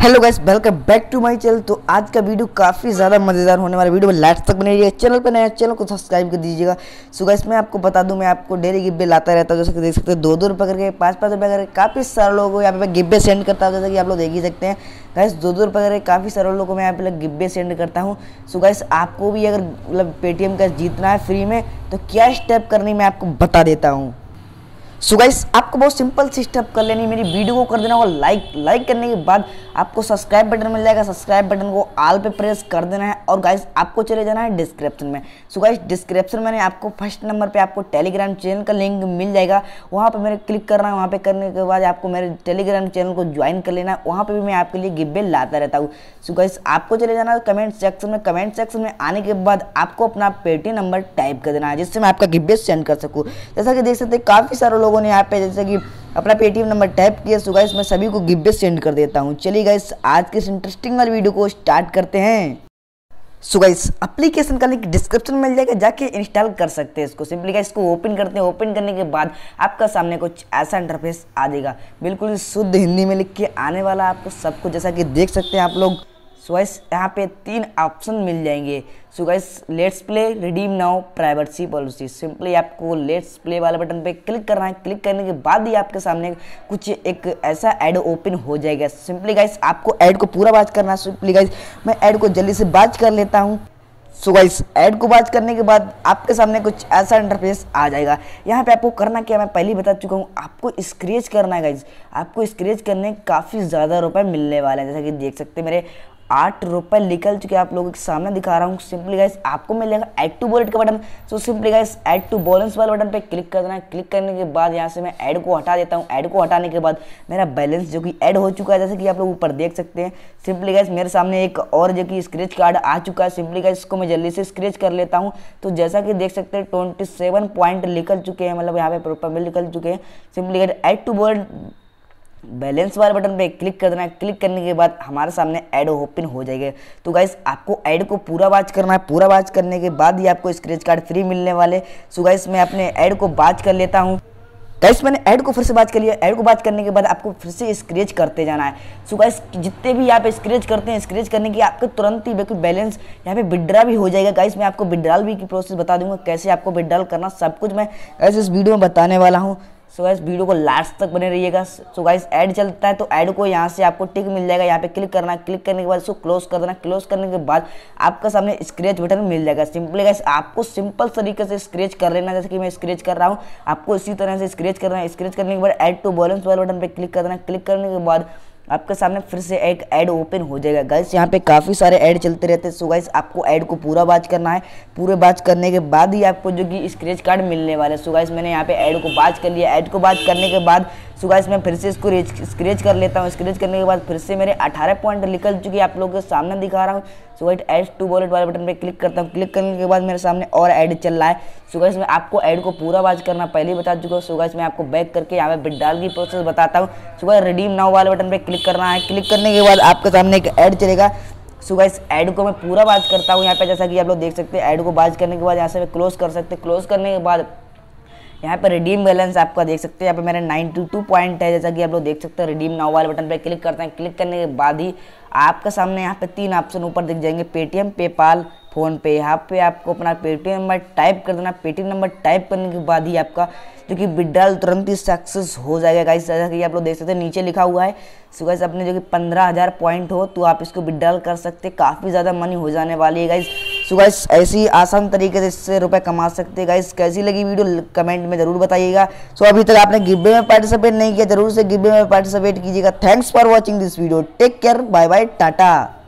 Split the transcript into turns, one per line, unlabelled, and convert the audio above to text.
Hello guys, welcome back to my channel. तो आज का वीडियो काफ़ी ज़्यादा मज़ेदार होने वाला वीडियो में लास्ट तक बने रहिएगा। चैनल पर नया चैनल को सब्सक्राइब कर दीजिएगा। सो गाइस, मैं आपको बता दूं, मैं आपको डेली गिब्बे लाता रहता हूं। जैसे कि देख सकते हैं 2-2 रुपये करके, 5-5 रुपये करके काफ़ी सारे लोगों को यहाँ पे गिब्बे सेंड करता हूँ। जैसे कि आप लोग देख ही सकते हैं गाइस, 2-2 रुपये करके काफ़ी सारे लोगों को मैं यहाँ पे गिब्बे सेंड करता हूँ। सो गाइस, आपको भी अगर मतलब पेटीएम का जीतना है फ्री में, तो क्या स्टेप करनी मैं आपको बता देता हूँ। सो गाइस, आपको बहुत सिंपल सी स्टेप कर लेनी, मेरी वीडियो को कर देना होगा लाइक करने के बाद आपको सब्सक्राइब बटन मिल जाएगा। सब्सक्राइब बटन को ऑल पे प्रेस कर देना है और गाइस आपको चले जाना है डिस्क्रिप्शन में। सो गाइस, डिस्क्रिप्शन में आपको फर्स्ट नंबर पे आपको टेलीग्राम चैनल का लिंक मिल जाएगा। वहाँ पे मेरे क्लिक करना है। वहाँ पे करने के बाद आपको मेरे टेलीग्राम चैनल को ज्वाइन कर लेना है। वहाँ पे भी मैं आपके लिए गिब्बे लाता रहता हूँ। सो गाइस, आपको चले जाना है कमेंट सेक्शन में। कमेंट सेक्शन में आने के बाद आपको अपना पेटीएम नंबर टाइप कर देना है, जिससे मैं आपका गिब्बे सेंड कर सकूँ। जैसा कि देख सकते हैं काफ़ी सारे लोगों ने यहाँ पे जैसे कि अपना पेटीएम नंबर टाइप किया। सो गाइस, मैं सभी को गिब्बे सेंड कर देता हूं। चलिए गाइस, आज के इस इंटरेस्टिंग वाली वीडियो को स्टार्ट करते हैं। सो गाइस, एप्लीकेशन का लिंक डिस्क्रिप्शन में मिल जाएगा, जाके इंस्टॉल कर सकते हैं इसको। सिंपली गाइस इसको ओपन करते हैं। ओपन करने के बाद आपका सामने कुछ ऐसा इंटरफेस आ जाएगा, बिल्कुल शुद्ध हिंदी में लिख के आने वाला आपको सब कुछ, जैसा कि देख सकते हैं आप लोग। सो गाइस, यहाँ पे 3 ऑप्शन मिल जाएंगे। So guys, let's play, redeem now, privacy policy. Simply आपको लेट्स प्ले वाले बटन पे क्लिक करना है। क्लिक करने के बाद ही आपके सामने कुछ एक ऐसा ऐड ओपन हो जाएगा। सिंपली गाइस आपको ऐड को पूरा वॉच करना है। सिंपली गाइस मैं ऐड को जल्दी से वॉच कर लेता हूँ। सो गाइस, ऐड को वॉच करने के बाद आपके सामने कुछ ऐसा इंटरफेस आ जाएगा। यहाँ पे आपको करना क्या, मैं पहले ही बता चुका हूँ, आपको स्क्रैच करना है गाइस। आपको स्क्रैच करने काफ़ी ज़्यादा रुपए मिलने वाले हैं। जैसा कि देख सकते हैं मेरे 8 रुपये निकल चुके हैं, आप लोगों के सामने दिखा रहा हूँ। सिंपली गाइस आपको मिलेगा ऐड टू वॉलेट का button. So simply guys add to balance वाले बटन पे क्लिक कर देना है। क्लिक करने के बाद यहाँ से मैं ऐड को हटा देता हूँ। ऐड को हटाने के बाद मेरा बैलेंस जो कि ऐड हो चुका है, जैसे कि आप लोग ऊपर देख सकते हैं। सिंपली गाइस मेरे सामने एक और जो कि स्क्रैच कार्ड आ चुका है। सिंपली गाइस इसको मैं जल्दी से स्क्रैच कर लेता हूँ। तो जैसा कि देख सकते हैं 27 पॉइंट निकल चुके हैं, मतलब यहाँ पे रुपये बिल निकल चुके हैं। Simply guys add to wallet balance वाले बटन पे क्लिक कर देना है। क्लिक करने के बाद हमारे सामने ऐड ओपन हो जाएगा। तो गाइस आपको ऐड को पूरा वॉच करना है। पूरा वॉच करने के बाद ही आपको स्क्रैच कार्ड फ्री मिलने वाले। सो गाइस मैं अपने ऐड को वॉच कर लेता हूँ। गाइस मैंने ऐड को फिर से वॉच कर लिया। ऐड को वॉच करने के बाद आपको फिर से स्क्रैच करते जाना है। सो गाइस जितने भी आप स्क्रैच करते हैं, स्क्रैच करने की आपको तुरंत ही बैलेंस यहाँ पे विड्रॉ भी हो जाएगा। गाइस मैं आपको विड्रॉल भी की प्रोसेस बता दूंगा, कैसे आपको विड्रॉल करना, सब कुछ मैं ऐसे इस वीडियो में बताने वाला हूँ। सो गाइस वीडियो को लास्ट तक बने रहिएगा। सो गाइस ऐड चलता है तो ऐड को यहाँ से आपको टिक मिल जाएगा, यहाँ पे क्लिक करना है। क्लिक करने के बाद इसको क्लोज कर देना। क्लोज करने के बाद आपका सामने स्क्रैच बटन मिल जाएगा। सिंपली गाइस आपको सिंपल तरीके से स्क्रैच कर लेना, जैसे कि मैं स्क्रैच कर रहा हूँ, आपको इसी तरह से स्क्रैच करना है। स्क्रैच करने के बाद ऐड टू बैलेंस वाले बटन पे क्लिक कर देना। क्लिक करने के बाद आपके सामने फिर से एक ऐड ओपन हो जाएगा। गाइस यहाँ पे काफ़ी सारे ऐड चलते रहते हैं। सो गाइस आपको ऐड को पूरा वॉच करना है। पूरे वॉच करने के बाद ही आपको जो कि स्क्रैच कार्ड मिलने वाला है। सो गाइस मैंने यहाँ पे ऐड को वॉच कर लिया। ऐड को वॉच करने के बाद सो गाइस मैं फिर से इसको स्क्रैच कर लेता हूँ। स्क्रैच करने के बाद फिर से मेरे 18 पॉइंट निकल चुके हैं, आप लोगों के सामने दिखा रहा हूँ। So guys add to wallet वाले बटन पे क्लिक करता हूँ। क्लिक करने के बाद मेरे सामने और ऐड चल रहा है। सो गाइस मैं आपको ऐड को पूरा वॉच करना पहले ही बता चुका हूँ। सो गाइस मैं आपको बैक करके यहाँ पे विड्रॉल की प्रोसेस बताता हूँ। सो गाइस रिडीम नाउ वाले बटन पे क्लिक करना है। क्लिक करने के बाद आपके सामने एक ऐड चलेगा। सो गाइस ऐड को मैं पूरा वॉच करता हूँ यहाँ पे, जैसा कि आप लोग देख सकते हैं। ऐड को वॉच करने के बाद यहाँ से मैं क्लोज कर सकते हैं। क्लोज करने के बाद यहाँ पे रिडीम बैलेंस आपका देख सकते हैं, यहाँ पे मेरा 92 पॉइंट है, जैसा कि आप लोग देख सकते हैं। रिडीम नाउ वाले बटन पे क्लिक करते हैं। क्लिक करने के बाद ही आपका सामने यहाँ पे 3 ऑप्शन ऊपर दिख जाएंगे, पेटीएम, पेपाल, फोन पे। यहाँ पे आपको अपना पेटीएम नंबर टाइप कर देना। पेटीएम नंबर टाइप करने के बाद ही आपका जो कि विड्रॉल तुरंत ही सक्सेस हो जाएगा। गाइस जैसा कि आप लोग देख सकते हैं नीचे लिखा हुआ है। सो गाइस अपने जो कि 15,000 पॉइंट हो तो आप इसको विड्रॉल कर सकते हैं। काफ़ी ज़्यादा मनी हो जाने वाली है गाइस। सो गाइस ऐसी ही आसान तरीके से इससे रुपए कमा सकते हैं। गाइस कैसी लगी वीडियो कमेंट में ज़रूर बताइएगा। सो अभी तक आपने गिब्बे में पार्टिसिपेट नहीं किया, जरूर से गिब्बे में पार्टिसिपेट कीजिएगा। Thanks for watching this video. Take care, bye bye, Tata.